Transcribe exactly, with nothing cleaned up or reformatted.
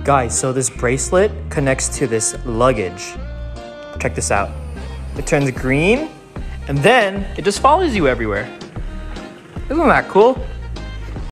Guys, so this bracelet connects to this luggage. Check this out. It turns green, and then it just follows you everywhere. Isn't that cool?